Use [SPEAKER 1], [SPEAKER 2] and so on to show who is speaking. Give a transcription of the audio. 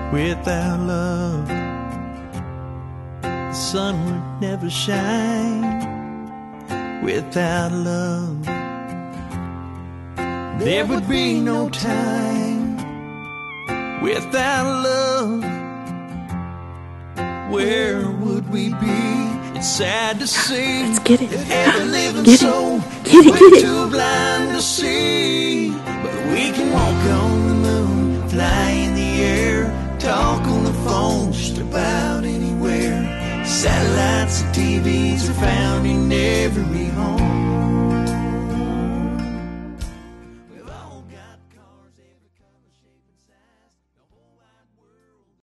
[SPEAKER 1] Without love, the sun would never shine. Without love, there would be no time. Without love, where would we be? It's sad to see.
[SPEAKER 2] Let's get it.
[SPEAKER 1] Every living
[SPEAKER 2] Get
[SPEAKER 1] soul
[SPEAKER 2] it. Get it.
[SPEAKER 1] too blind to see. But we can walk on